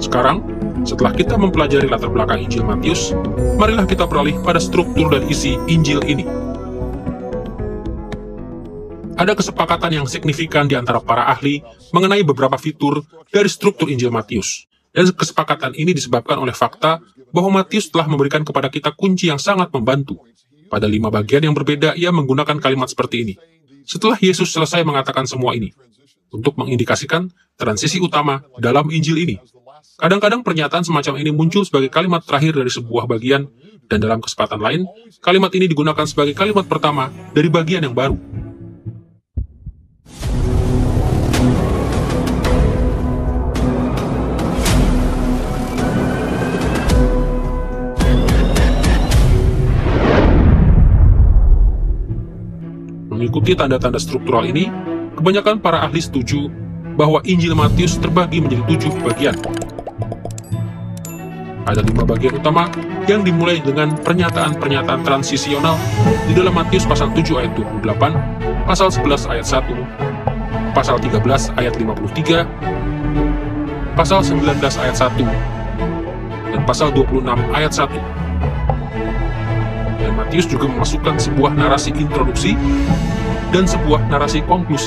Sekarang, setelah kita mempelajari latar belakang Injil Matius, marilah kita beralih pada struktur dan isi Injil ini. Ada kesepakatan yang signifikan di antara para ahli mengenai beberapa fitur dari struktur Injil Matius. Dan kesepakatan ini disebabkan oleh fakta bahwa Matius telah memberikan kepada kita kunci yang sangat membantu. Pada 5 bagian yang berbeda, ia menggunakan kalimat seperti ini. Setelah Yesus selesai mengatakan semua ini, untuk mengindikasikan transisi utama dalam Injil ini. Kadang-kadang pernyataan semacam ini muncul sebagai kalimat terakhir dari sebuah bagian, dan dalam kesempatan lain, kalimat ini digunakan sebagai kalimat pertama dari bagian yang baru. Mengikuti tanda-tanda struktural ini, kebanyakan para ahli setuju bahwa Injil Matius terbagi menjadi 7 bagian. Ada 5 bagian utama yang dimulai dengan pernyataan-pernyataan transisional di dalam Matius pasal 7 ayat 28, pasal 11 ayat 1, pasal 13 ayat 53, pasal 19 ayat 1, dan pasal 26 ayat 1. Dan Matius juga memasukkan sebuah narasi introduksi dan sebuah narasi konklusi.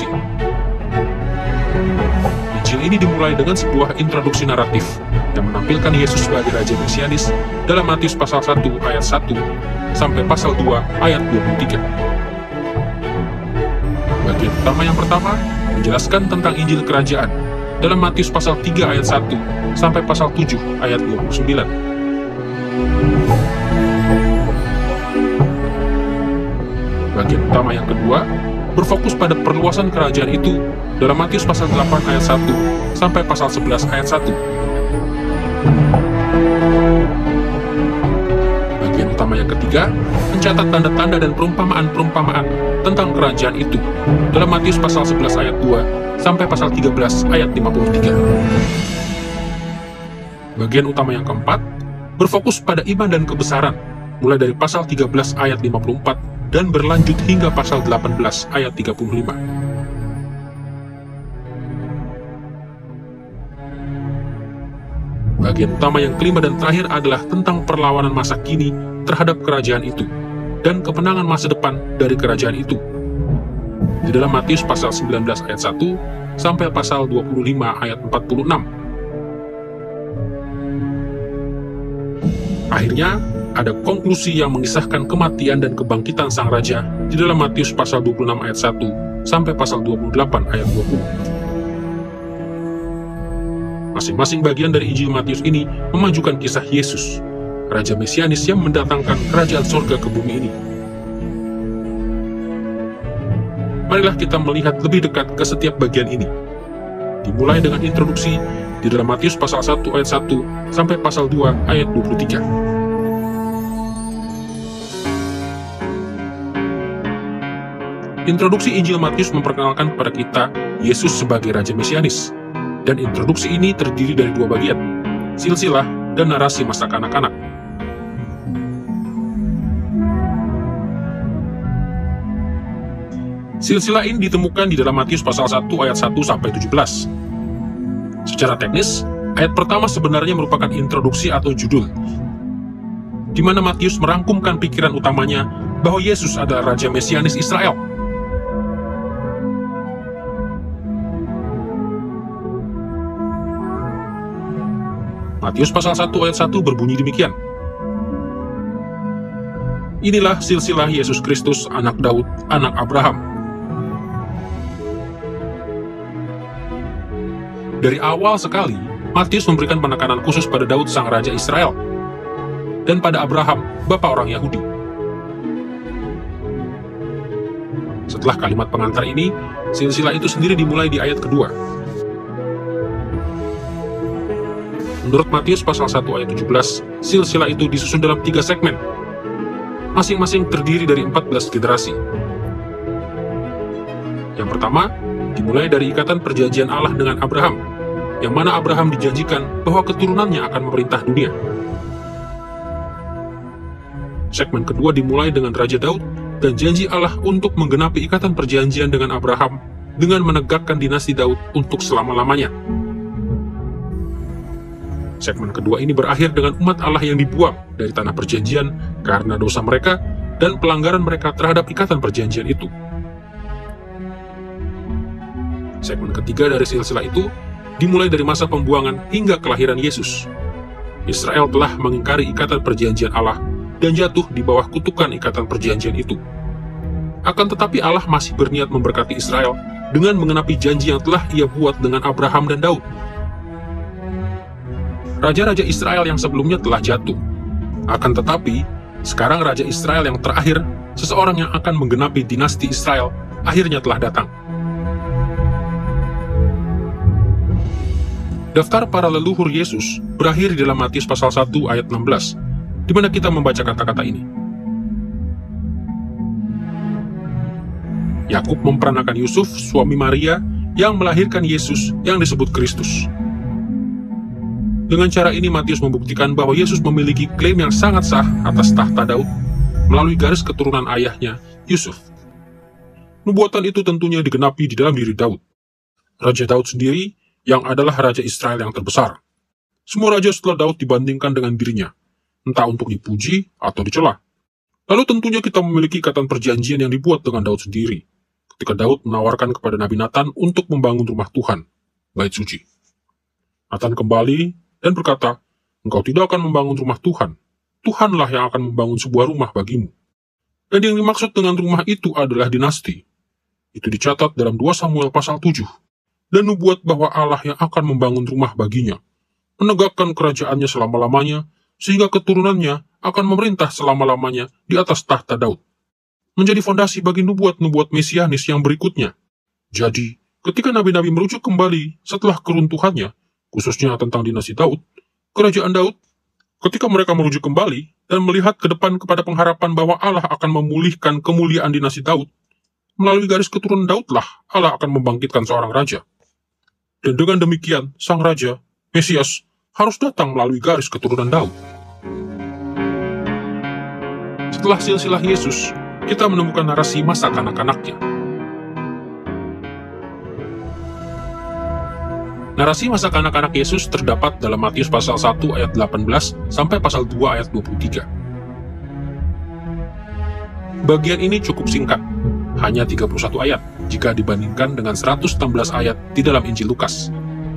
Injil ini dimulai dengan sebuah introduksi naratif yang menampilkan Yesus sebagai Raja Mesianis dalam Matius pasal 1 ayat 1 sampai pasal 2 ayat 23. Bagian utama yang pertama menjelaskan tentang Injil Kerajaan dalam Matius pasal 3 ayat 1 sampai pasal 7 ayat 29. Bagian utama yang kedua berfokus pada perluasan kerajaan itu dalam Matius pasal 8 ayat 1 sampai pasal 11 ayat 1. Bagian utama yang ketiga mencatat tanda-tanda dan perumpamaan-perumpamaan tentang kerajaan itu dalam Matius pasal 11 ayat 2 sampai pasal 13 ayat 53. Bagian utama yang keempat berfokus pada iman dan kebesaran mulai dari pasal 13 ayat 54 dan berlanjut hingga pasal 18 ayat 35. Bagian utama yang kelima dan terakhir adalah tentang perlawanan masa kini terhadap kerajaan itu dan kemenangan masa depan dari kerajaan itu. Di dalam Matius pasal 19 ayat 1 sampai pasal 25 ayat 46. Akhirnya, ada konklusi yang mengisahkan kematian dan kebangkitan sang raja di dalam Matius pasal 26 ayat 1 sampai pasal 28 ayat 20. Masing-masing bagian dari Injil Matius ini memajukan kisah Yesus, Raja Mesianis yang mendatangkan kerajaan surga ke bumi ini. Marilah kita melihat lebih dekat ke setiap bagian ini. Dimulai dengan introduksi di dalam Matius pasal 1 ayat 1 sampai pasal 2 ayat 23. Introduksi Injil Matius memperkenalkan kepada kita Yesus sebagai Raja Mesianis, dan introduksi ini terdiri dari 2 bagian, silsilah dan narasi masa kanak-kanak. Silsilah ini ditemukan di dalam Matius pasal 1 ayat 1 sampai 17. Secara teknis, ayat pertama sebenarnya merupakan introduksi atau judul, di mana Matius merangkumkan pikiran utamanya bahwa Yesus adalah Raja Mesianis Israel. Matius pasal 1 ayat 1 berbunyi demikian. Inilah silsilah Yesus Kristus, anak Daud, anak Abraham. Dari awal sekali, Matius memberikan penekanan khusus pada Daud sang Raja Israel, dan pada Abraham, bapa orang Yahudi. Setelah kalimat pengantar ini, silsilah itu sendiri dimulai di ayat kedua. Menurut Matius pasal 1 ayat 17, silsilah itu disusun dalam 3 segmen, masing-masing terdiri dari 14 generasi. Yang pertama, dimulai dari ikatan perjanjian Allah dengan Abraham, yang mana Abraham dijanjikan bahwa keturunannya akan memerintah dunia. Segmen kedua dimulai dengan Raja Daud dan janji Allah untuk menggenapi ikatan perjanjian dengan Abraham dengan menegakkan dinasti Daud untuk selama-lamanya. Segmen kedua ini berakhir dengan umat Allah yang dibuang dari tanah perjanjian karena dosa mereka dan pelanggaran mereka terhadap ikatan perjanjian itu. Segmen ketiga dari silsilah itu dimulai dari masa pembuangan hingga kelahiran Yesus. Israel telah mengingkari ikatan perjanjian Allah dan jatuh di bawah kutukan ikatan perjanjian itu. Akan tetapi Allah masih berniat memberkati Israel dengan mengenapi janji yang telah Ia buat dengan Abraham dan Daud. Raja-raja Israel yang sebelumnya telah jatuh. Akan tetapi, sekarang Raja Israel yang terakhir, seseorang yang akan menggenapi dinasti Israel, akhirnya telah datang. Daftar para leluhur Yesus berakhir di dalam Matius pasal 1 ayat 16, di mana kita membaca kata-kata ini. Yakub memperanakan Yusuf, suami Maria, yang melahirkan Yesus yang disebut Kristus. Dengan cara ini Matius membuktikan bahwa Yesus memiliki klaim yang sangat sah atas tahta Daud melalui garis keturunan ayahnya, Yusuf. Nubuatan itu tentunya digenapi di dalam diri Daud. Raja Daud sendiri yang adalah Raja Israel yang terbesar. Semua raja setelah Daud dibandingkan dengan dirinya, entah untuk dipuji atau dicela. Lalu tentunya kita memiliki ikatan perjanjian yang dibuat dengan Daud sendiri, ketika Daud menawarkan kepada Nabi Nathan untuk membangun rumah Tuhan, bait suci. Nathan kembali dan berkata, "Engkau tidak akan membangun rumah Tuhan. Tuhanlah yang akan membangun sebuah rumah bagimu." Dan yang dimaksud dengan rumah itu adalah dinasti. Itu dicatat dalam 2 Samuel pasal 7. Dan nubuat bahwa Allah yang akan membangun rumah baginya, menegakkan kerajaannya selama-lamanya, sehingga keturunannya akan memerintah selama-lamanya di atas tahta Daud. Menjadi fondasi bagi nubuat-nubuat mesianis yang berikutnya. Jadi, ketika nabi-nabi merujuk kembali setelah keruntuhannya, khususnya tentang dinasti Daud, kerajaan Daud, ketika mereka merujuk kembali dan melihat ke depan kepada pengharapan bahwa Allah akan memulihkan kemuliaan dinasti Daud, melalui garis keturunan Daudlah Allah akan membangkitkan seorang raja. Dan dengan demikian, sang raja, Mesias, harus datang melalui garis keturunan Daud. Setelah silsilah Yesus, kita menemukan narasi masa kanak-kanaknya. Narasi masa kanak-kanak Yesus terdapat dalam Matius pasal 1 ayat 18 sampai pasal 2 ayat 23. Bagian ini cukup singkat, hanya 31 ayat, jika dibandingkan dengan 116 ayat di dalam Injil Lukas.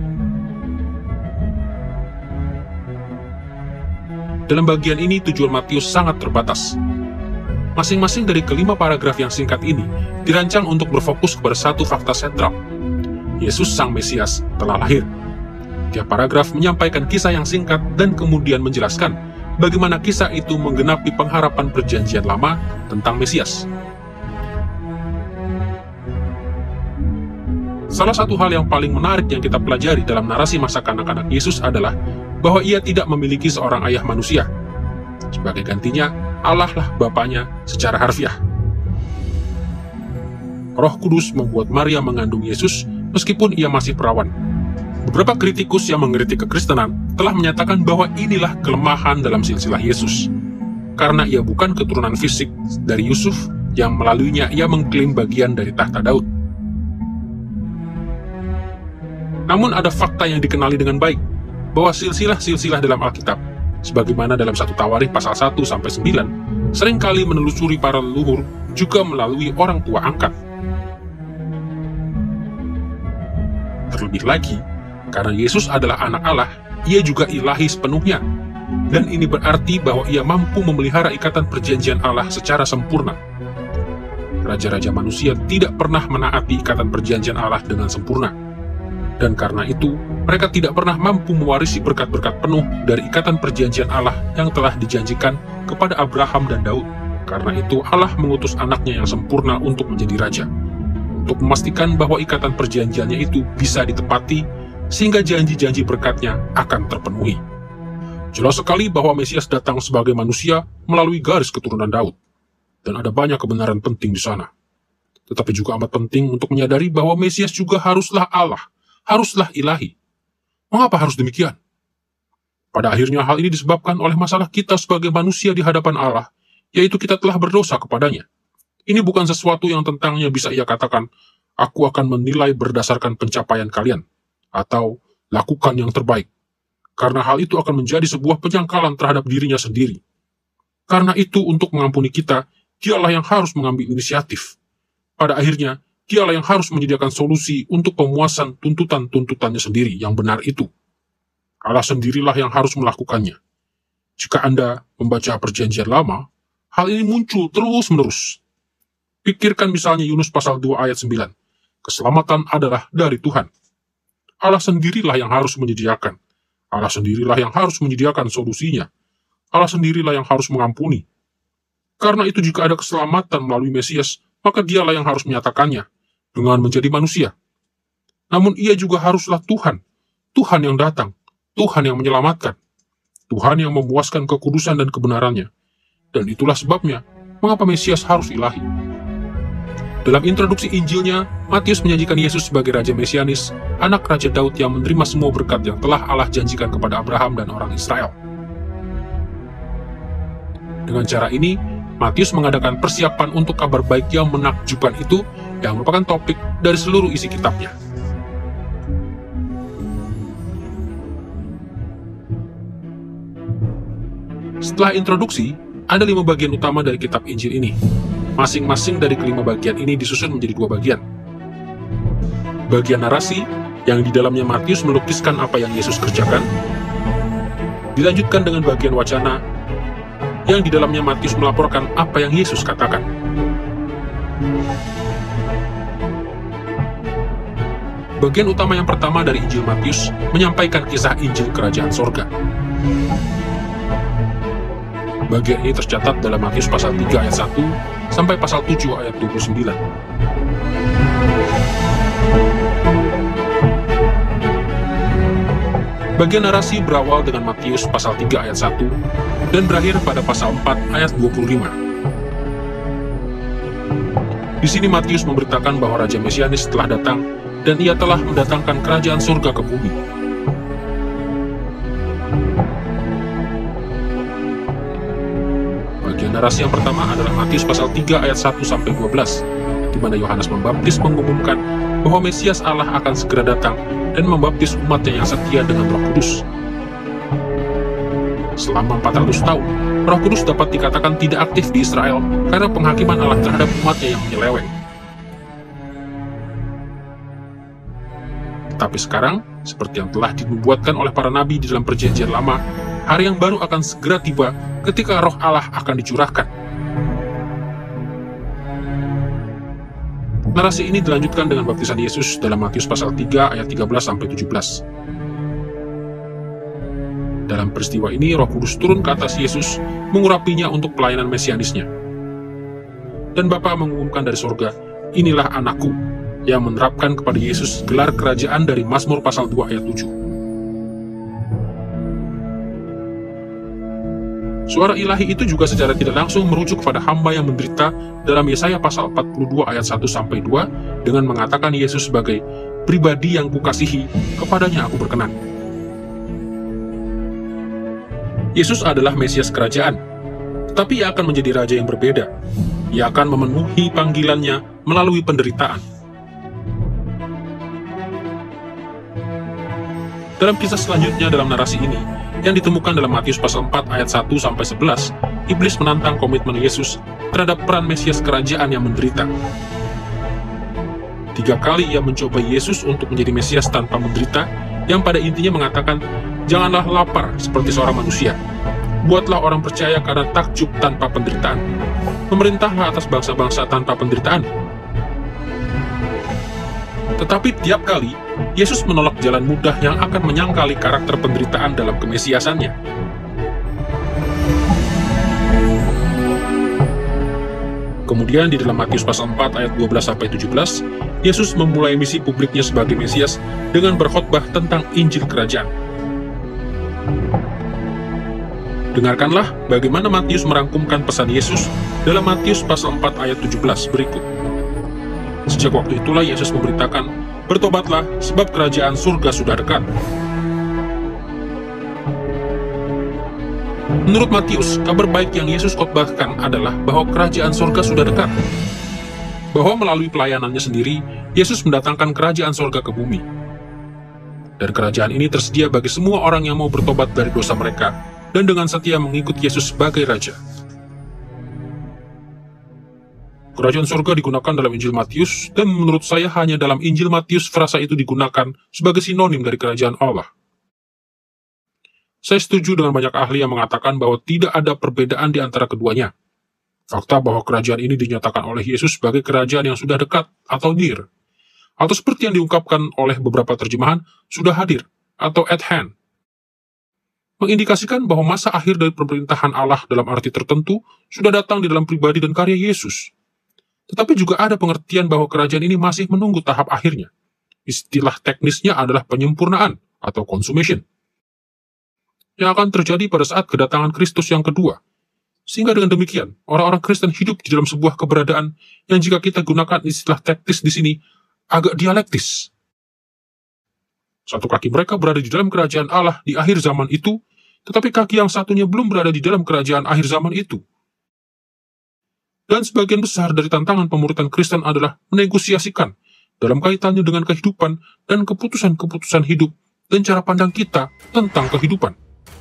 Dalam bagian ini tujuan Matius sangat terbatas. Masing-masing dari kelima paragraf yang singkat ini dirancang untuk berfokus kepada satu fakta sentral. Yesus Sang Mesias telah lahir. Tiap paragraf menyampaikan kisah yang singkat dan kemudian menjelaskan bagaimana kisah itu menggenapi pengharapan perjanjian lama tentang Mesias. Salah satu hal yang paling menarik yang kita pelajari dalam narasi masa kanak-kanak Yesus adalah bahwa Ia tidak memiliki seorang ayah manusia. Sebagai gantinya, Allah lah Bapaknya secara harfiah. Roh Kudus membuat Maria mengandung Yesus meskipun ia masih perawan. Beberapa kritikus yang mengkritik kekristenan telah menyatakan bahwa inilah kelemahan dalam silsilah Yesus. Karena ia bukan keturunan fisik dari Yusuf yang melaluinya ia mengklaim bagian dari tahta Daud. Namun ada fakta yang dikenali dengan baik, bahwa silsilah-silsilah dalam Alkitab, sebagaimana dalam 1 Tawarikh pasal 1-9, seringkali menelusuri para leluhur juga melalui orang tua angkat. Terlebih lagi, karena Yesus adalah anak Allah, Ia juga ilahi sepenuhnya, dan ini berarti bahwa Ia mampu memelihara ikatan perjanjian Allah secara sempurna. Raja-raja manusia tidak pernah menaati ikatan perjanjian Allah dengan sempurna. Dan karena itu, mereka tidak pernah mampu mewarisi berkat-berkat penuh dari ikatan perjanjian Allah yang telah dijanjikan kepada Abraham dan Daud. Karena itu, Allah mengutus anaknya yang sempurna untuk menjadi raja, untuk memastikan bahwa ikatan perjanjiannya itu bisa ditepati, sehingga janji-janji berkatnya akan terpenuhi. Jelas sekali bahwa Mesias datang sebagai manusia melalui garis keturunan Daud, dan ada banyak kebenaran penting di sana. Tetapi juga amat penting untuk menyadari bahwa Mesias juga haruslah Allah, haruslah ilahi. Mengapa harus demikian? Pada akhirnya hal ini disebabkan oleh masalah kita sebagai manusia di hadapan Allah, yaitu kita telah berdosa kepadanya. Ini bukan sesuatu yang tentangnya bisa ia katakan, aku akan menilai berdasarkan pencapaian kalian, atau lakukan yang terbaik. karena hal itu akan menjadi sebuah penyangkalan terhadap dirinya sendiri. Karena itu, untuk mengampuni kita, Dialah yang harus mengambil inisiatif. Pada akhirnya, Dialah yang harus menyediakan solusi untuk pemuasan tuntutan-tuntutannya sendiri yang benar itu. Allah sendirilah yang harus melakukannya. Jika Anda membaca Perjanjian Lama, hal ini muncul terus-menerus. Pikirkan misalnya Yunus pasal 2 ayat 9. Keselamatan adalah dari Tuhan. Allah sendirilah yang harus menyediakan. Allah sendirilah yang harus menyediakan solusinya. Allah sendirilah yang harus mengampuni. Karena itu jika ada keselamatan melalui Mesias, maka Dialah yang harus menyatakannya dengan menjadi manusia. Namun Ia juga haruslah Tuhan. Tuhan yang datang. Tuhan yang menyelamatkan. Tuhan yang memuaskan kekudusan dan kebenarannya. Dan itulah sebabnya mengapa Mesias harus ilahi. Dalam introduksi Injilnya, Matius menyajikan Yesus sebagai Raja Mesianis, anak Raja Daud yang menerima semua berkat yang telah Allah janjikan kepada Abraham dan orang Israel. Dengan cara ini, Matius mengadakan persiapan untuk kabar baik yang menakjubkan itu, yang merupakan topik dari seluruh isi kitabnya. Setelah introduksi, ada 5 bagian utama dari kitab Injil ini. Masing-masing dari kelima bagian ini disusun menjadi 2 bagian. Bagian narasi, yang di dalamnya Matius melukiskan apa yang Yesus kerjakan, dilanjutkan dengan bagian wacana, yang di dalamnya Matius melaporkan apa yang Yesus katakan. Bagian utama yang pertama dari Injil Matius menyampaikan kisah Injil Kerajaan Sorga. Bagian ini tercatat dalam Matius pasal 3 ayat 1 sampai pasal 7 ayat 29. Bagian narasi berawal dengan Matius pasal 3 ayat 1 dan berakhir pada pasal 4 ayat 25. Di sini Matius memberitakan bahwa Raja Mesianis telah datang dan Ia telah mendatangkan kerajaan surga ke bumi. Bagian narasi yang pertama adalah Matius pasal 3 ayat 1 sampai 12, di mana Yohanes Pembaptis mengumumkan bahwa Mesias Allah akan segera datang dan membaptis umatnya yang setia dengan Roh Kudus. Selama 400 tahun, Roh Kudus dapat dikatakan tidak aktif di Israel karena penghakiman Allah terhadap umatnya yang menyeleweng. Tetapi sekarang, seperti yang telah dinubuatkan oleh para nabi di dalam Perjanjian Lama, hari yang baru akan segera tiba ketika Roh Allah akan dicurahkan. Narasi ini dilanjutkan dengan baptisan Yesus dalam Matius pasal 3 ayat 13 sampai 17. Dalam peristiwa ini, Roh Kudus turun ke atas Yesus, mengurapinya untuk pelayanan mesianisnya. Dan Bapa mengumumkan dari sorga, "Inilah anakku," yang menerapkan kepada Yesus gelar kerajaan dari Mazmur pasal 2 ayat 7. Suara ilahi itu juga secara tidak langsung merujuk kepada hamba yang menderita dalam Yesaya pasal 42 ayat 1 sampai 2 dengan mengatakan Yesus sebagai pribadi yang kukasihi, kepadanya aku berkenan. Yesus adalah Mesias kerajaan, tetapi Ia akan menjadi raja yang berbeda. Ia akan memenuhi panggilannya melalui penderitaan. Dalam kisah selanjutnya dalam narasi ini, yang ditemukan dalam Matius pasal 4 ayat 1 sampai 11, iblis menantang komitmen Yesus terhadap peran Mesias kerajaan yang menderita. 3 kali ia mencoba Yesus untuk menjadi Mesias tanpa menderita, yang pada intinya mengatakan, "Janganlah lapar seperti seorang manusia. Buatlah orang percaya karena takjub tanpa penderitaan. Memerintahlah atas bangsa-bangsa tanpa penderitaan." Tetapi tiap kali, Yesus menolak jalan mudah yang akan menyangkali karakter penderitaan dalam kemesiasannya. Kemudian di dalam Matius pasal 4 ayat 12 sampai 17, Yesus memulai misi publiknya sebagai Mesias dengan berkhotbah tentang Injil Kerajaan. Dengarkanlah bagaimana Matius merangkumkan pesan Yesus dalam Matius pasal 4 ayat 17 berikut. Sejak waktu itulah Yesus memberitakan, "Bertobatlah, sebab kerajaan surga sudah dekat." Menurut Matius, kabar baik yang Yesus khotbahkan adalah bahwa kerajaan surga sudah dekat. Bahwa melalui pelayanannya sendiri, Yesus mendatangkan kerajaan surga ke bumi. Dan kerajaan ini tersedia bagi semua orang yang mau bertobat dari dosa mereka dan dengan setia mengikut Yesus sebagai Raja. Kerajaan surga digunakan dalam Injil Matius, dan menurut saya hanya dalam Injil Matius frasa itu digunakan sebagai sinonim dari kerajaan Allah. Saya setuju dengan banyak ahli yang mengatakan bahwa tidak ada perbedaan di antara keduanya. Fakta bahwa kerajaan ini dinyatakan oleh Yesus sebagai kerajaan yang sudah dekat atau near, atau seperti yang diungkapkan oleh beberapa terjemahan, sudah hadir atau at hand, mengindikasikan bahwa masa akhir dari pemerintahan Allah dalam arti tertentu sudah datang di dalam pribadi dan karya Yesus. Tetapi juga ada pengertian bahwa kerajaan ini masih menunggu tahap akhirnya. Istilah teknisnya adalah penyempurnaan atau consummation, yang akan terjadi pada saat kedatangan Kristus yang kedua. Sehingga dengan demikian, orang-orang Kristen hidup di dalam sebuah keberadaan yang jika kita gunakan istilah teknis di sini, agak dialektis. Satu kaki mereka berada di dalam kerajaan Allah di akhir zaman itu, tetapi kaki yang satunya belum berada di dalam kerajaan akhir zaman itu. Dan sebagian besar dari tantangan pemuritan Kristen adalah menegosiasikan dalam kaitannya dengan kehidupan dan keputusan-keputusan hidup dan cara pandang kita tentang kehidupan.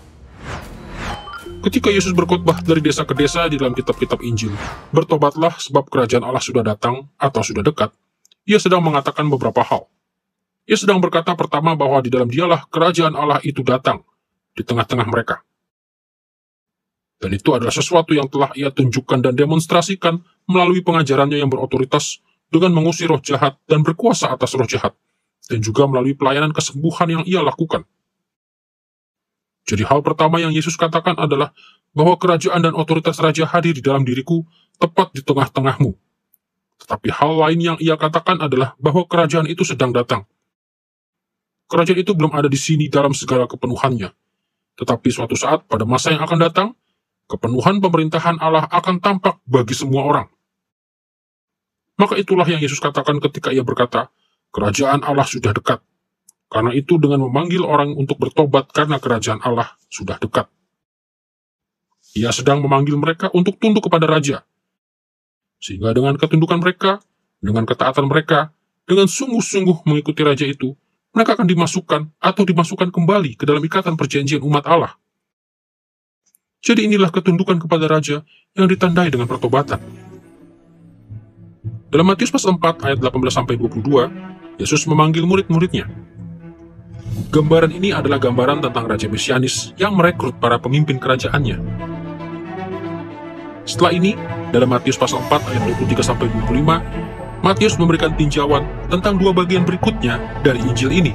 Ketika Yesus berkhotbah dari desa ke desa di dalam kitab-kitab Injil, bertobatlah sebab kerajaan Allah sudah datang atau sudah dekat, Ia sedang mengatakan beberapa hal. Ia sedang berkata pertama bahwa di dalam Dialah kerajaan Allah itu datang di tengah-tengah mereka. Dan itu adalah sesuatu yang telah Ia tunjukkan dan demonstrasikan melalui pengajarannya yang berotoritas dengan mengusir roh jahat dan berkuasa atas roh jahat, dan juga melalui pelayanan kesembuhan yang Ia lakukan. Jadi hal pertama yang Yesus katakan adalah bahwa kerajaan dan otoritas Raja hadir di dalam diriku, tepat di tengah-tengahmu. Tetapi hal lain yang Ia katakan adalah bahwa kerajaan itu sedang datang. Kerajaan itu belum ada di sini dalam segala kepenuhannya. Tetapi suatu saat pada masa yang akan datang, kepenuhan pemerintahan Allah akan tampak bagi semua orang. Maka itulah yang Yesus katakan ketika Ia berkata, kerajaan Allah sudah dekat. Karena itu dengan memanggil orang untuk bertobat karena kerajaan Allah sudah dekat. Ia sedang memanggil mereka untuk tunduk kepada Raja. Sehingga dengan ketundukan mereka, dengan ketaatan mereka, dengan sungguh-sungguh mengikuti Raja itu, mereka akan dimasukkan kembali ke dalam ikatan perjanjian umat Allah. Jadi inilah ketundukan kepada Raja yang ditandai dengan pertobatan. Dalam Matius pasal 4 ayat 18-22, Yesus memanggil murid-muridnya. Gambaran ini adalah gambaran tentang Raja Mesianis yang merekrut para pemimpin kerajaannya. Setelah ini, dalam Matius pasal 4 ayat 23-25, Matius memberikan tinjauan tentang dua bagian berikutnya dari Injil ini.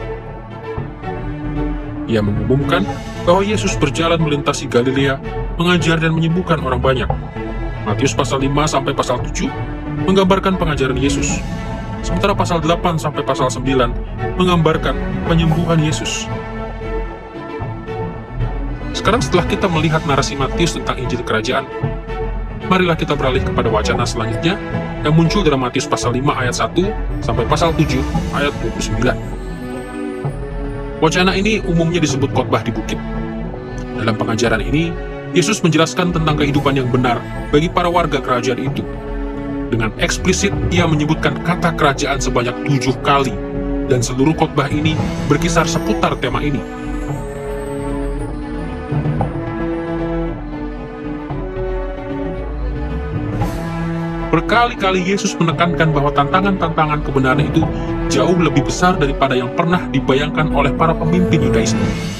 Ia mengumumkan bahwa Yesus berjalan melintasi Galilea, mengajar dan menyembuhkan orang banyak. Matius pasal 5 sampai pasal 7 menggambarkan pengajaran Yesus. Sementara pasal 8 sampai pasal 9 menggambarkan penyembuhan Yesus. Sekarang setelah kita melihat narasi Matius tentang Injil Kerajaan, marilah kita beralih kepada wacana selanjutnya yang muncul dalam Matius pasal 5 ayat 1 sampai pasal 7 ayat 29. Wacana ini umumnya disebut khotbah di bukit. Dalam pengajaran ini, Yesus menjelaskan tentang kehidupan yang benar bagi para warga kerajaan itu. Dengan eksplisit, Ia menyebutkan kata kerajaan sebanyak 7 kali, dan seluruh khotbah ini berkisar seputar tema ini. Berkali-kali Yesus menekankan bahwa tantangan-tantangan kebenaran itu jauh lebih besar daripada yang pernah dibayangkan oleh para pemimpin Yudaisme.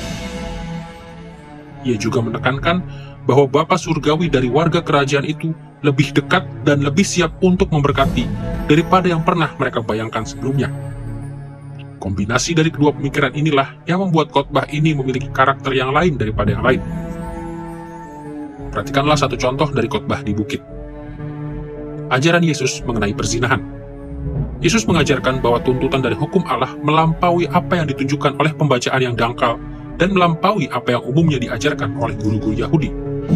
Ia juga menekankan bahwa Bapa Surgawi dari warga kerajaan itu lebih dekat dan lebih siap untuk memberkati daripada yang pernah mereka bayangkan sebelumnya. Kombinasi dari kedua pemikiran inilah yang membuat khotbah ini memiliki karakter yang lain daripada yang lain. Perhatikanlah satu contoh dari khotbah di bukit. Ajaran Yesus mengenai perzinahan. Yesus mengajarkan bahwa tuntutan dari hukum Allah melampaui apa yang ditunjukkan oleh pembacaan yang dangkal dan melampaui apa yang umumnya diajarkan oleh guru-guru Yahudi.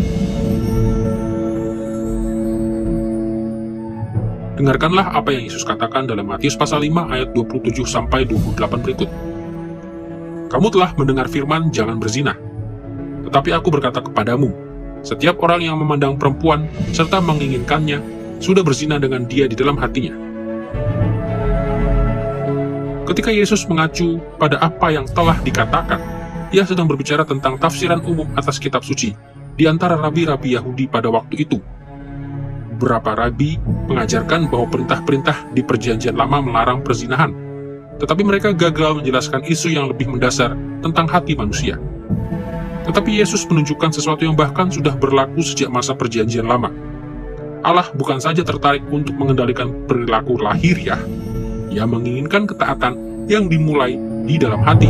Dengarkanlah apa yang Yesus katakan dalam Matius pasal 5 ayat 27-28 berikut. Kamu telah mendengar firman jangan berzina. Tetapi aku berkata kepadamu, setiap orang yang memandang perempuan serta menginginkannya sudah berzina dengan dia di dalam hatinya. Ketika Yesus mengacu pada apa yang telah dikatakan, ia sedang berbicara tentang tafsiran umum atas kitab suci di antara rabi-rabi Yahudi pada waktu itu. Beberapa rabi mengajarkan bahwa perintah-perintah di Perjanjian Lama melarang perzinahan, tetapi mereka gagal menjelaskan isu yang lebih mendasar tentang hati manusia. Tetapi Yesus menunjukkan sesuatu yang bahkan sudah berlaku sejak masa Perjanjian Lama. Allah bukan saja tertarik untuk mengendalikan perilaku lahiriah, ia menginginkan ketaatan yang dimulai di dalam hati.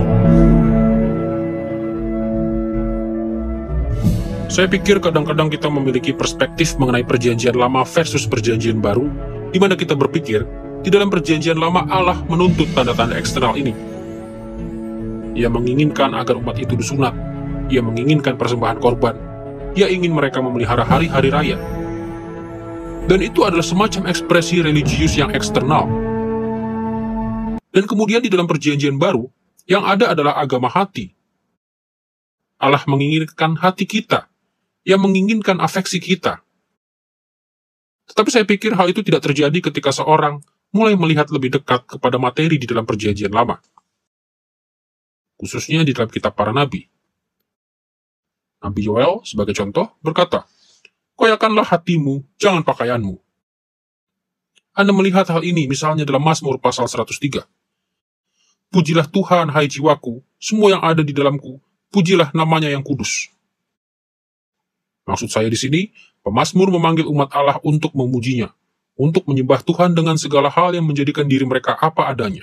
Saya pikir kadang-kadang kita memiliki perspektif mengenai Perjanjian Lama versus Perjanjian Baru, di mana kita berpikir, di dalam Perjanjian Lama Allah menuntut tanda-tanda eksternal ini. Ia menginginkan agar umat itu disunat, ia menginginkan persembahan korban, ia ingin mereka memelihara hari-hari raya. Dan itu adalah semacam ekspresi religius yang eksternal. Dan kemudian di dalam Perjanjian Baru, yang ada adalah agama hati. Allah menginginkan hati kita, ia menginginkan afeksi kita. Tetapi saya pikir hal itu tidak terjadi ketika seorang mulai melihat lebih dekat kepada materi di dalam Perjanjian Lama. Khususnya di dalam kitab para nabi. Nabi Yoel, sebagai contoh, berkata, "Koyakanlah hatimu, jangan pakaianmu." Anda melihat hal ini misalnya dalam Mazmur pasal 103. "Pujilah Tuhan, hai jiwaku, semua yang ada di dalamku, pujilah namanya yang kudus." Maksud saya di sini, pemazmur memanggil umat Allah untuk memujinya, untuk menyembah Tuhan dengan segala hal yang menjadikan diri mereka apa adanya.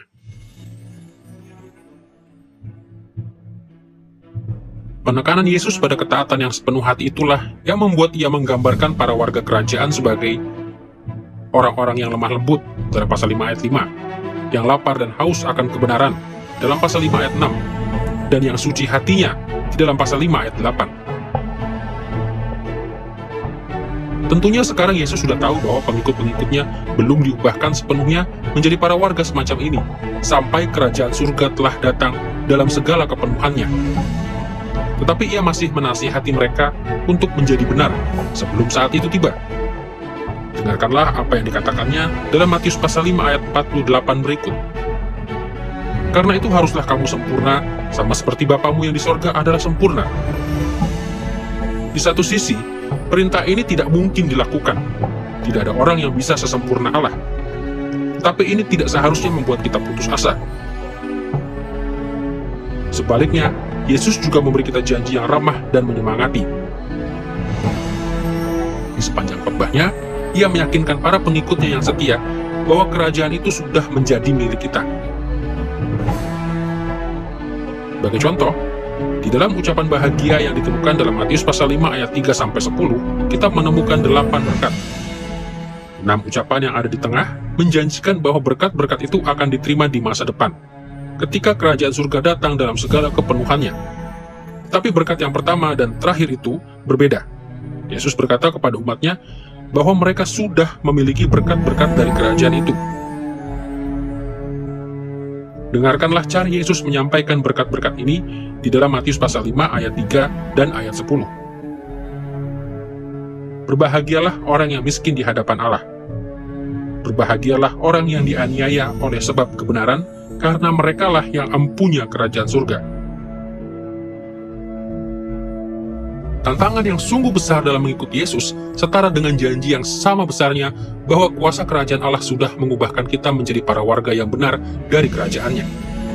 Penekanan Yesus pada ketaatan yang sepenuh hati itulah yang membuat ia menggambarkan para warga kerajaan sebagai orang-orang yang lemah lembut dalam pasal 5 ayat 5, yang lapar dan haus akan kebenaran dalam pasal 5 ayat 6, dan yang suci hatinya di dalam pasal 5 ayat 8. Tentunya sekarang Yesus sudah tahu bahwa pengikut-pengikutnya belum diubahkan sepenuhnya menjadi para warga semacam ini, sampai kerajaan surga telah datang dalam segala kepenuhannya. Tetapi ia masih menasihati mereka untuk menjadi benar sebelum saat itu tiba. Dengarkanlah apa yang dikatakannya dalam Matius pasal 5 ayat 48 berikut. "Karena itu haruslah kamu sempurna, sama seperti Bapamu yang di sorga adalah sempurna." Di satu sisi, perintah ini tidak mungkin dilakukan. Tidak ada orang yang bisa sesempurna Allah. Tetapi ini tidak seharusnya membuat kita putus asa. Sebaliknya, Yesus juga memberi kita janji yang ramah dan menyemangati. Di sepanjang khotbahnya, ia meyakinkan para pengikutnya yang setia bahwa kerajaan itu sudah menjadi milik kita. Sebagai contoh, di dalam ucapan bahagia yang ditemukan dalam Matius pasal 5 ayat 3-10, kita menemukan 8 berkat. 6 ucapan yang ada di tengah menjanjikan bahwa berkat-berkat itu akan diterima di masa depan, ketika kerajaan surga datang dalam segala kepenuhannya. Tapi berkat yang pertama dan terakhir itu berbeda. Yesus berkata kepada umatnya bahwa mereka sudah memiliki berkat-berkat dari kerajaan itu. Dengarkanlah cara Yesus menyampaikan berkat-berkat ini di dalam Matius pasal 5 ayat 3 dan ayat 10. "Berbahagialah orang yang miskin di hadapan Allah. Berbahagialah orang yang dianiaya oleh sebab kebenaran, karena merekalah yang empunya kerajaan surga." Tantangan yang sungguh besar dalam mengikuti Yesus setara dengan janji yang sama besarnya bahwa kuasa kerajaan Allah sudah mengubahkan kita menjadi para warga yang benar dari kerajaannya.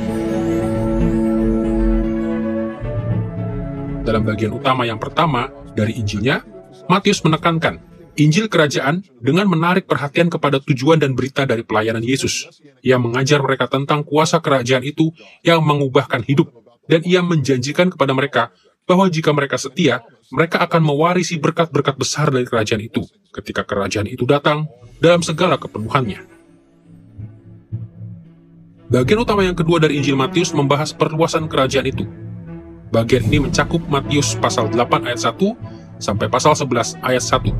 Dalam bagian utama yang pertama dari Injilnya, Matius menekankan Injil kerajaan dengan menarik perhatian kepada tujuan dan berita dari pelayanan Yesus. Ia mengajar mereka tentang kuasa kerajaan itu yang mengubahkan hidup, dan ia menjanjikan kepada mereka bahwa jika mereka setia, mereka akan mewarisi berkat-berkat besar dari kerajaan itu, ketika kerajaan itu datang dalam segala kepenuhannya. Bagian utama yang kedua dari Injil Matius membahas perluasan kerajaan itu. Bagian ini mencakup Matius pasal 8 ayat 1 sampai pasal 11 ayat 1.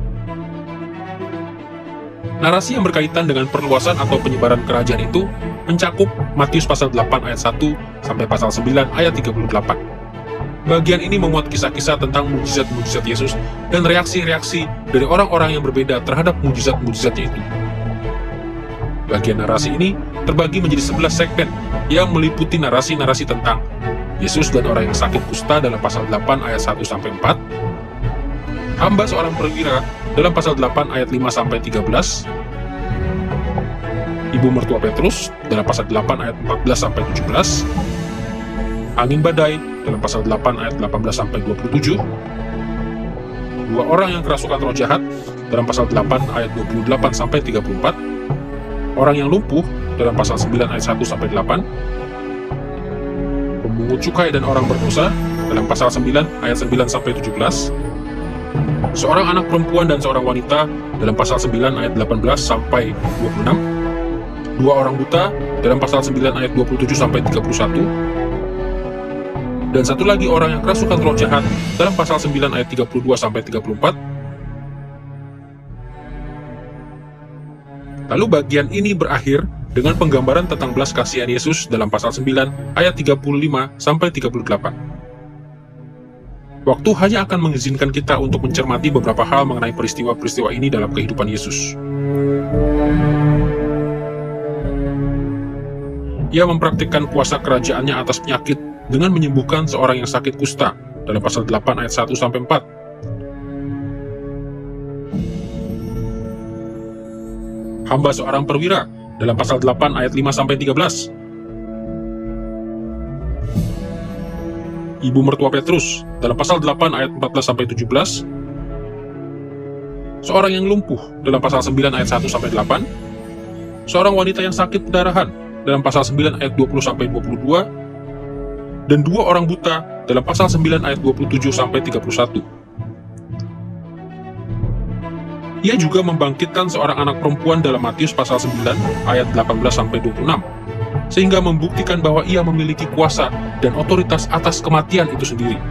Narasi yang berkaitan dengan perluasan atau penyebaran kerajaan itu mencakup Matius pasal 8 ayat 1 sampai pasal 9 ayat 38. Bagian ini memuat kisah-kisah tentang mujizat-mujizat Yesus dan reaksi-reaksi dari orang-orang yang berbeda terhadap mujizat-mujizatnya itu. Bagian narasi ini terbagi menjadi 11 segmen yang meliputi narasi-narasi tentang Yesus dan orang yang sakit kusta dalam pasal 8 ayat 1-4, hamba seorang perwira dalam pasal 8 ayat 5-13, ibu mertua Petrus dalam pasal 8 ayat 14-17, angin badai dalam pasal 8 ayat 18-27, dua orang yang kerasukan roh jahat dalam pasal 8 ayat 28-34, orang yang lumpuh dalam pasal 9 ayat 1-8, pemungut cukai dan orang berdosa dalam pasal 9 ayat 9-17, seorang anak perempuan dan seorang wanita dalam pasal 9 ayat 18-26, dua orang buta dalam pasal 9 ayat 27-31, dan satu lagi orang yang kerasukan roh jahat dalam pasal 9 ayat 32-34. Lalu bagian ini berakhir dengan penggambaran tentang belas kasihan Yesus dalam pasal 9 ayat 35-38. Waktu hanya akan mengizinkan kita untuk mencermati beberapa hal mengenai peristiwa-peristiwa ini dalam kehidupan Yesus. Ia mempraktikkan kuasa kerajaannya atas penyakit dengan menyembuhkan seorang yang sakit kusta dalam pasal 8 ayat 1-4. Hamba seorang perwira dalam pasal 8 ayat 5-13. Ibu mertua Petrus dalam pasal 8 ayat 14-17. Seorang yang lumpuh dalam pasal 9 ayat 1-8. Seorang wanita yang sakit pendarahan dalam pasal 9 ayat 20-22. Dan dua orang buta dalam pasal 9 ayat 27-31. Ia juga membangkitkan seorang anak perempuan dalam Matius pasal 9 ayat 18-26, sehingga membuktikan bahwa ia memiliki kuasa dan otoritas atas kematian itu sendiri.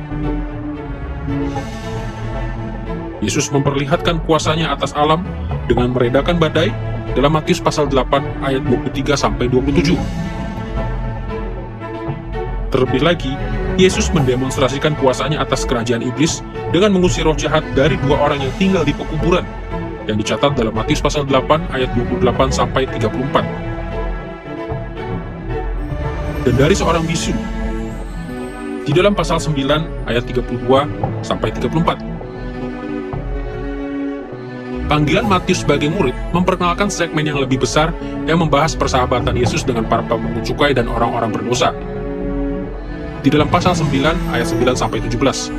Yesus memperlihatkan kuasanya atas alam dengan meredakan badai dalam Matius pasal 8 ayat 23-27. Terlebih lagi, Yesus mendemonstrasikan kuasanya atas kerajaan iblis dengan mengusir roh jahat dari dua orang yang tinggal di pekuburan, yang dicatat dalam Matius pasal 8 ayat 28-34. Dan dari seorang bisu di dalam pasal 9 ayat 32-34. Panggilan Matius sebagai murid memperkenalkan segmen yang lebih besar yang membahas persahabatan Yesus dengan para pemungut cukai dan orang-orang berdosa. Di dalam pasal 9 ayat 9-17.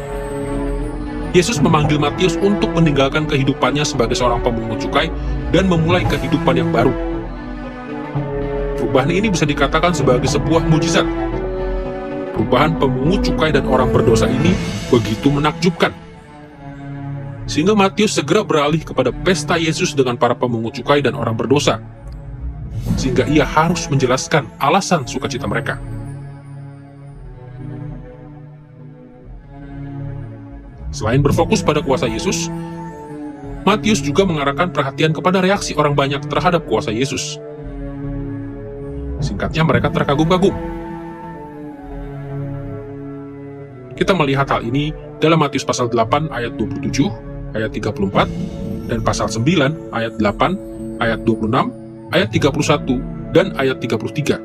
Yesus memanggil Matius untuk meninggalkan kehidupannya sebagai seorang pemungut cukai dan memulai kehidupan yang baru. Perubahan ini bisa dikatakan sebagai sebuah mujizat. Perubahan pemungut cukai dan orang berdosa ini begitu menakjubkan, sehingga Matius segera beralih kepada pesta Yesus dengan para pemungut cukai dan orang berdosa, sehingga ia harus menjelaskan alasan sukacita mereka. Selain berfokus pada kuasa Yesus, Matius juga mengarahkan perhatian kepada reaksi orang banyak terhadap kuasa Yesus. Singkatnya, mereka terkagum-kagum. Kita melihat hal ini dalam Matius pasal 8 ayat 27, ayat 34, dan pasal 9 ayat 8, ayat 26, ayat 31, dan ayat 33.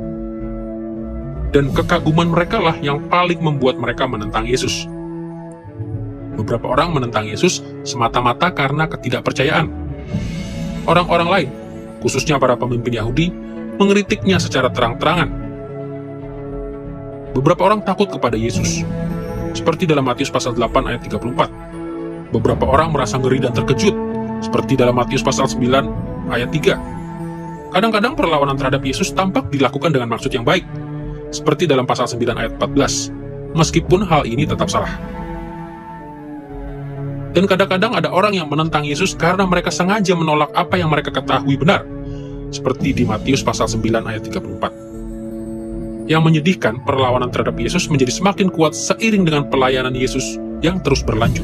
Dan kekaguman mereka lah yang paling membuat mereka menentang Yesus. Beberapa orang menentang Yesus semata-mata karena ketidakpercayaan. Orang-orang lain, khususnya para pemimpin Yahudi, mengkritiknya secara terang-terangan. Beberapa orang takut kepada Yesus, seperti dalam Matius pasal 8 ayat 34. Beberapa orang merasa ngeri dan terkejut, seperti dalam Matius pasal 9 ayat 3. Kadang-kadang perlawanan terhadap Yesus tampak dilakukan dengan maksud yang baik, seperti dalam pasal 9 ayat 14, meskipun hal ini tetap salah. Dan kadang-kadang ada orang yang menentang Yesus karena mereka sengaja menolak apa yang mereka ketahui benar, seperti di Matius pasal 9 ayat 34. Yang menyedihkan, perlawanan terhadap Yesus menjadi semakin kuat seiring dengan pelayanan Yesus yang terus berlanjut.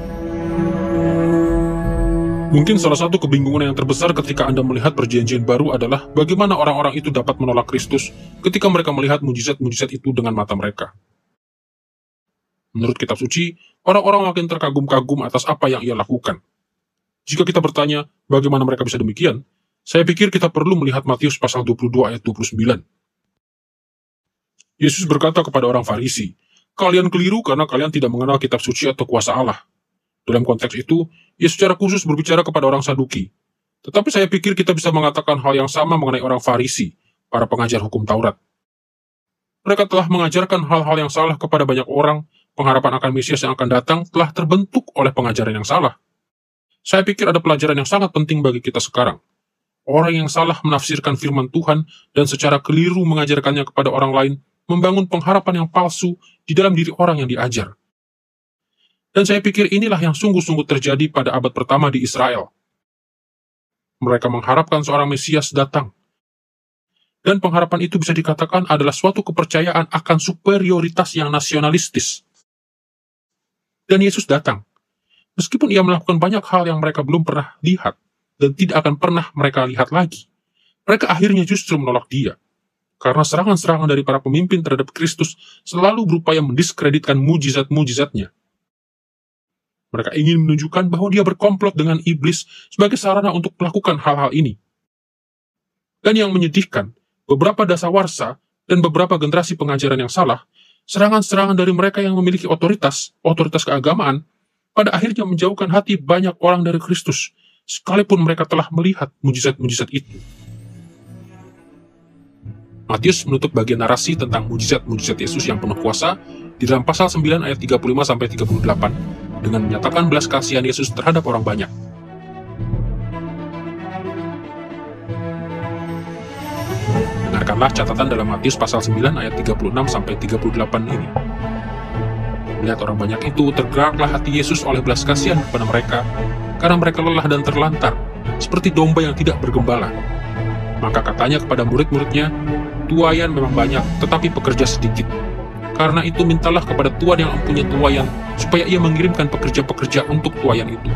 Mungkin salah satu kebingungan yang terbesar ketika Anda melihat perjanjian baru adalah bagaimana orang-orang itu dapat menolak Kristus ketika mereka melihat mujizat-mujizat itu dengan mata mereka. Menurut kitab suci, orang-orang makin terkagum-kagum atas apa yang ia lakukan. Jika kita bertanya, bagaimana mereka bisa demikian? Saya pikir kita perlu melihat Matius pasal 22 ayat 29. Yesus berkata kepada orang Farisi, "Kalian keliru karena kalian tidak mengenal kitab suci atau kuasa Allah." Dalam konteks itu, Yesus secara khusus berbicara kepada orang Saduki. Tetapi saya pikir kita bisa mengatakan hal yang sama mengenai orang Farisi, para pengajar hukum Taurat. Mereka telah mengajarkan hal-hal yang salah kepada banyak orang. Pengharapan akan Mesias yang akan datang telah terbentuk oleh pengajaran yang salah. Saya pikir ada pelajaran yang sangat penting bagi kita sekarang. Orang yang salah menafsirkan firman Tuhan dan secara keliru mengajarkannya kepada orang lain, membangun pengharapan yang palsu di dalam diri orang yang diajar. Dan saya pikir inilah yang sungguh-sungguh terjadi pada abad pertama di Israel. Mereka mengharapkan seorang Mesias datang. Dan pengharapan itu bisa dikatakan adalah suatu kepercayaan akan superioritas yang nasionalistis. Dan Yesus datang. Meskipun ia melakukan banyak hal yang mereka belum pernah lihat, dan tidak akan pernah mereka lihat lagi, mereka akhirnya justru menolak dia. Karena serangan-serangan dari para pemimpin terhadap Kristus selalu berupaya mendiskreditkan mujizat-mujizatnya. Mereka ingin menunjukkan bahwa dia berkomplot dengan iblis sebagai sarana untuk melakukan hal-hal ini. Dan yang menyedihkan, beberapa dasawarsa dan beberapa generasi pengajaran yang salah, serangan-serangan dari mereka yang memiliki otoritas keagamaan, pada akhirnya menjauhkan hati banyak orang dari Kristus, sekalipun mereka telah melihat mujizat-mujizat itu. Matius menutup bagian narasi tentang mujizat-mujizat Yesus yang penuh kuasa di dalam pasal 9 ayat 35-38 dengan menyatakan belas kasihan Yesus terhadap orang banyak. Dengarkanlah catatan dalam Matius pasal 9 ayat 36-38 ini. Melihat orang banyak itu, tergeraklah hati Yesus oleh belas kasihan kepada mereka, karena mereka lelah dan terlantar, seperti domba yang tidak bergembala. Maka katanya kepada murid-muridnya, "Tuaian memang banyak, tetapi pekerja sedikit. Karena itu mintalah kepada Tuhan yang mempunyai tuaian, supaya ia mengirimkan pekerja-pekerja untuk tuaian itu."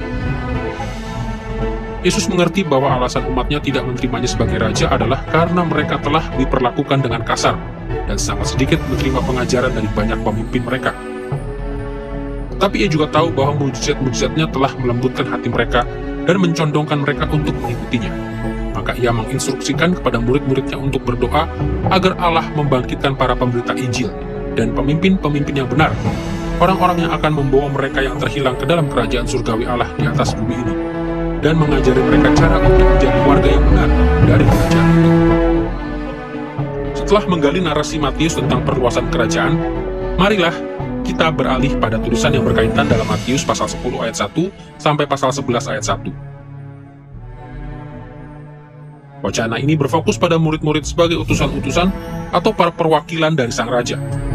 Yesus mengerti bahwa alasan umatnya tidak menerimanya sebagai raja adalah karena mereka telah diperlakukan dengan kasar, dan sangat sedikit menerima pengajaran dari banyak pemimpin mereka. Tapi ia juga tahu bahwa mujizat-mujizatnya telah melembutkan hati mereka dan mencondongkan mereka untuk mengikutinya. Maka ia menginstruksikan kepada murid-muridnya untuk berdoa agar Allah membangkitkan para pemberita Injil dan pemimpin-pemimpin yang benar, orang-orang yang akan membawa mereka yang terhilang ke dalam kerajaan surgawi Allah di atas bumi ini, dan mengajari mereka cara untuk menjadi warga yang benar dari kerajaan itu. Setelah menggali narasi Matius tentang perluasan kerajaan, marilah kita beralih pada tulisan yang berkaitan dalam Matius pasal 10 ayat 1 sampai pasal 11 ayat 1. Wacana ini berfokus pada murid-murid sebagai utusan-utusan atau para perwakilan dari sang raja.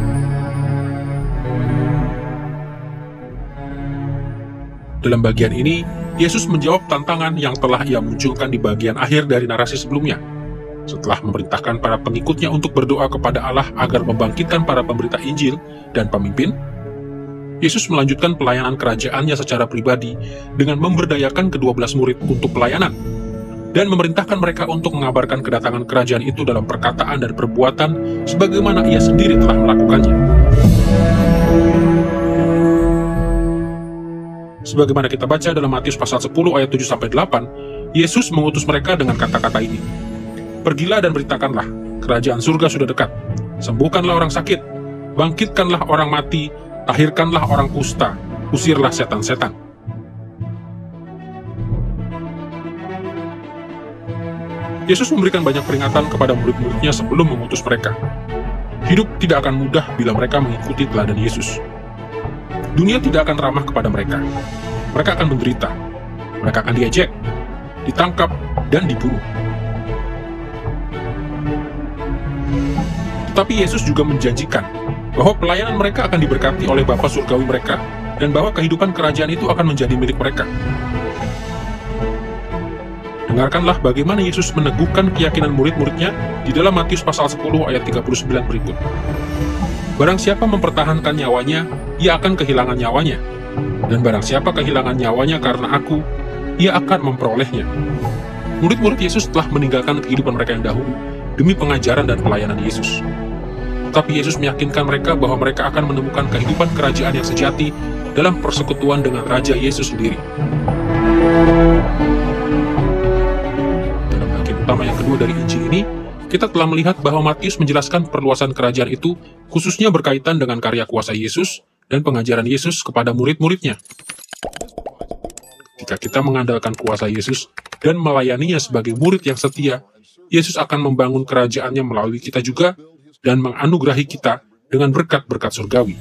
Dalam bagian ini, Yesus menjawab tantangan yang telah ia munculkan di bagian akhir dari narasi sebelumnya. Setelah memerintahkan para pengikutnya untuk berdoa kepada Allah agar membangkitkan para pemberita Injil dan pemimpin, Yesus melanjutkan pelayanan kerajaannya secara pribadi dengan memberdayakan ke-12 murid untuk pelayanan, dan memerintahkan mereka untuk mengabarkan kedatangan kerajaan itu dalam perkataan dan perbuatan sebagaimana ia sendiri telah melakukannya. Sebagaimana kita baca dalam Matius pasal 10 ayat 7-8, Yesus mengutus mereka dengan kata-kata ini, "Pergilah dan beritakanlah, kerajaan surga sudah dekat. Sembuhkanlah orang sakit, bangkitkanlah orang mati, tahirkanlah orang kusta, usirlah setan-setan." Yesus memberikan banyak peringatan kepada murid-muridnya sebelum mengutus mereka. Hidup tidak akan mudah bila mereka mengikuti teladan Yesus. Dunia tidak akan ramah kepada mereka. Mereka akan menderita. Mereka akan diejek, ditangkap, dan dibunuh. Tetapi Yesus juga menjanjikan bahwa pelayanan mereka akan diberkati oleh Bapa surgawi mereka, dan bahwa kehidupan kerajaan itu akan menjadi milik mereka. Dengarkanlah bagaimana Yesus meneguhkan keyakinan murid-muridnya di dalam Matius pasal 10 ayat 39 berikut. "Barang siapa mempertahankan nyawanya, ia akan kehilangan nyawanya. Dan barang siapa kehilangan nyawanya karena aku, ia akan memperolehnya." Murid-murid Yesus telah meninggalkan kehidupan mereka yang dahulu demi pengajaran dan pelayanan Yesus. Tetapi Yesus meyakinkan mereka bahwa mereka akan menemukan kehidupan kerajaan yang sejati dalam persekutuan dengan Raja Yesus sendiri. kedua dari Injil ini, kita telah melihat bahwa Matius menjelaskan perluasan kerajaan itu khususnya berkaitan dengan karya kuasa Yesus dan pengajaran Yesus kepada murid-muridnya. Jika kita mengandalkan kuasa Yesus dan melayaninya sebagai murid yang setia, Yesus akan membangun kerajaannya melalui kita juga dan menganugerahi kita dengan berkat-berkat surgawi.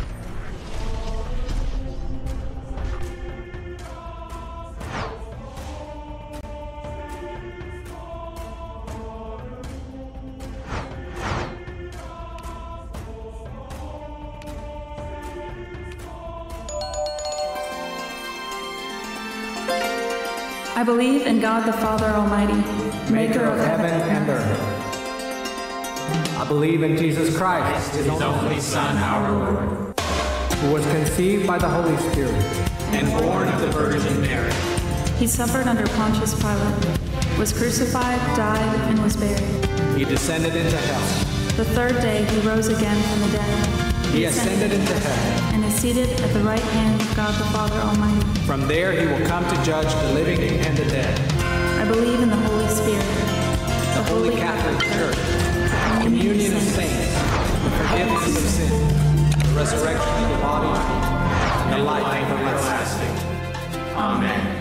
I believe in God the Father Almighty, maker of heaven and earth. I believe in Jesus Christ, His only Son, our Lord, who was conceived by the Holy Spirit and born of the Virgin Mary. He suffered under Pontius Pilate, was crucified, died, and was buried. He descended into hell. The third day he rose again from the dead. He ascended into heaven. And is seated at the right hand of God the Father Almighty. From there he will come to judge the living and the dead. I believe in the Holy Spirit, The Holy Catholic Church, the communion of saints, the forgiveness of sins, the resurrection of the body, and the life everlasting. Amen.